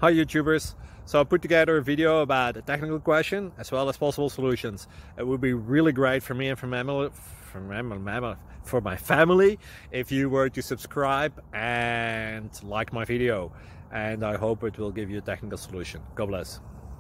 Hi YouTubers! So I put together a video about a technical question as well as possible solutions. It would be really great for me and for my family if you were to subscribe and like my video, and I hope it will give you a technical solution. God bless.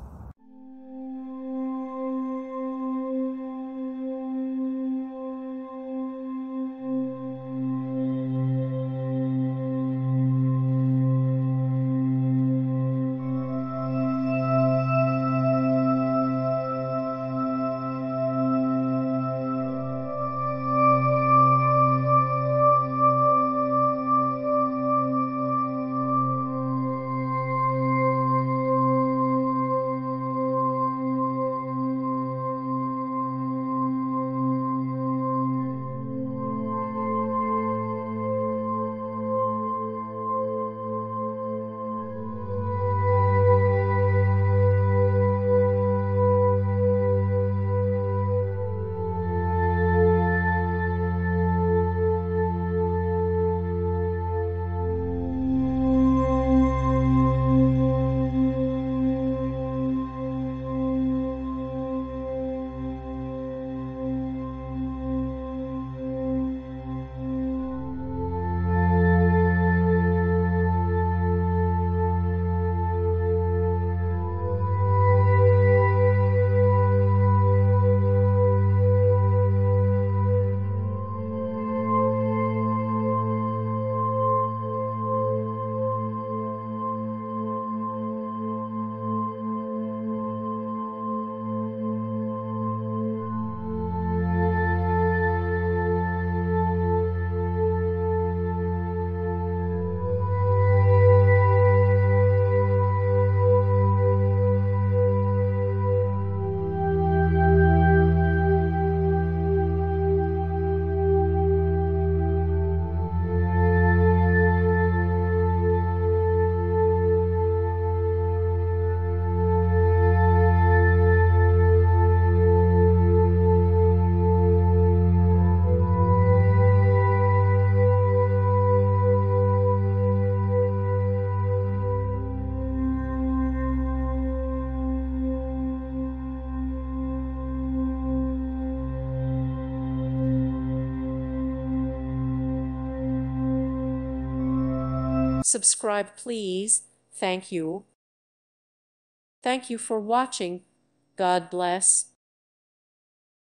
Subscribe, please. Thank you. Thank you for watching. God bless.